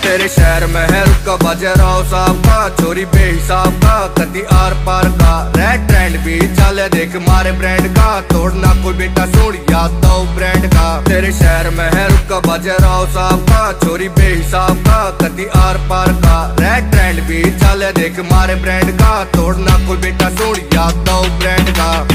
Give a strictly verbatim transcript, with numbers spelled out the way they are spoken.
तेरे शहर में है रुका बजे राव साहब का, चोरी बेहिसाब का, कदी आर पार का, रेड ट्रेंड भी चले देख मारे ब्रांड का, तोड़ना कोई बेटा सुन याद दो ब्रांड का। तेरे शहर में है रुका बजे राव साहब का, चोरी बेहिसाब का, कदी आर पार का, रेड ट्रेंड भी चले देख मारे ब्रांड का, तोड़ना कोई बेटा सुन याद दो ब्रांड का।